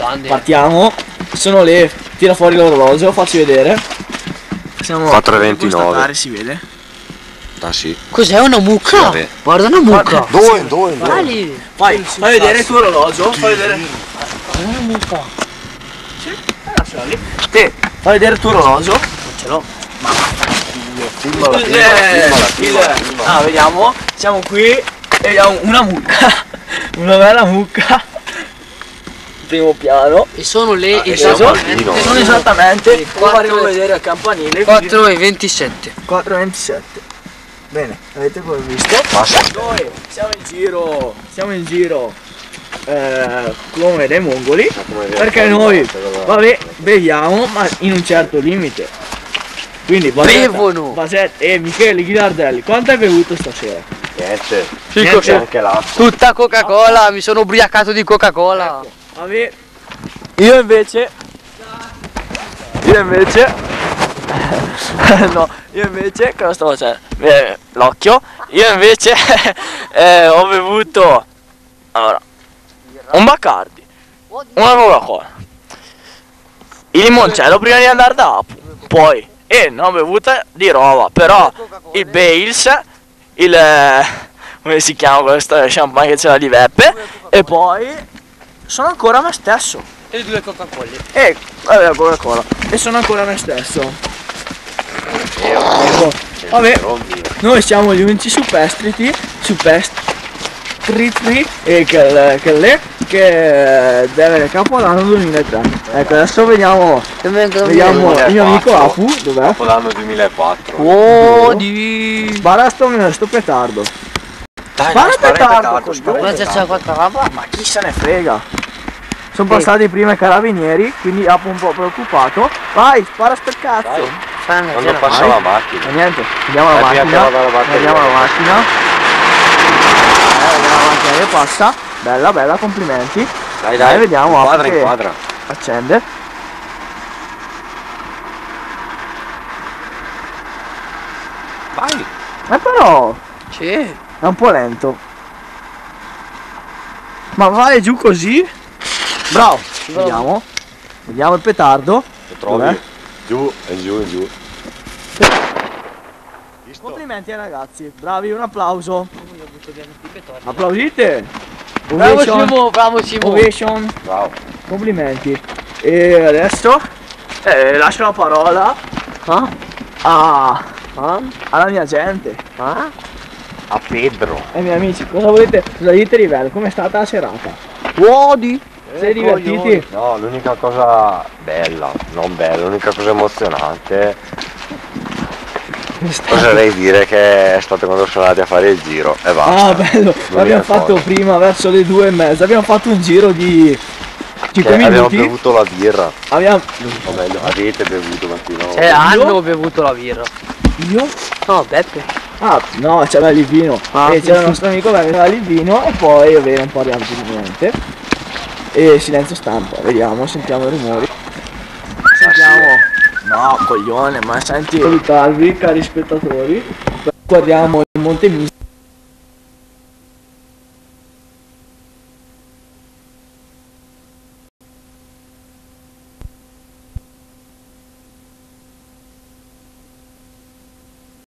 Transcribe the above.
Partiamo. Sono le... Tira fuori l'orologio, facci vedere. Siamo 4:29. Si vede. Ah sì. Cos'è una mucca? Sì, Guarda una mucca. Dove? Fai vedere il tuo orologio. Fai vedere. Una mucca. Sì, lasciala lì. Te, fai vedere il tuo orologio. Non ce l'ho. Ah, vediamo. Siamo qui e vediamo una mucca. Una bella mucca. Primo piano. E sono le Sono esattamente, faremo vedere al campanile. 4:27. 4:27. Bene, avete come visto? Noi siamo in giro come dei mongoli, perché noi beviamo ma in un certo limite. Quindi bevono. Michele Ghilardelli, quanto hai bevuto stasera? Niente. Niente. Anche l'acqua. Tutta Coca-Cola, mi sono ubriacato di Coca-Cola. Io invece no, io invece cosa sto facendo? L'occhio. Io invece ho bevuto allora un Bacardi, una Coca-Cola, il limoncello prima di andare da Apu, poi non ho bevuta di roba, però il Baileys, come si chiama questo champagne che c'era di Beppe, e poi sono ancora me stesso. E 2 Coca-Cola. La Coca-Cola. E sono ancora me stesso. Vabbè, noi siamo gli unici superstiti e che deve il Capodanno 2003. Ecco, adesso vediamo il mio amico Apu, dov'è? Capodanno 2004. Spara sto petardo. Dai, Spara petardo, Ma chi se ne frega? Sono passati prima i carabinieri, quindi Apu un po' preoccupato. Vai, spara sto cazzo! Quando passa la macchina. Niente, vediamo la macchina. Vediamo la macchina che passa. Bella, complimenti. Dai, vediamo. Inquadra. Accende. Vai. Però sì. è un po' lento. Ma vai giù così? Bravo. Vediamo il petardo. Lo trovi? Giù. Complimenti ai ragazzi, bravi, un applauso. Applaudite. Bravo Simo. Ovation. Bravo. Complimenti. E adesso lascio la parola alla mia gente. A Pedro. Ai miei amici, cosa dite di bello? Com'è stata la serata? Sei divertiti? No, l'unica cosa bella, non bella, l'unica cosa emozionante oserei dire che è stato quando sono andati a fare il giro e basta. Ah, bello, l'abbiamo fatto prima verso le 2:30, abbiamo fatto un giro di 5 minuti. Abbiamo bevuto la birra. O meglio, avete bevuto mattino. Hanno bevuto la birra. Io? No, Beppe. Ah, no, c'era il vino. C'era il nostro amico che aveva il vino e poi aveva un po' di altro niente. E silenzio stampa, vediamo, sentiamo i rumori. No, coglione, ma senti. Salutarvi, cari spettatori. Guardiamo il Monte Misto.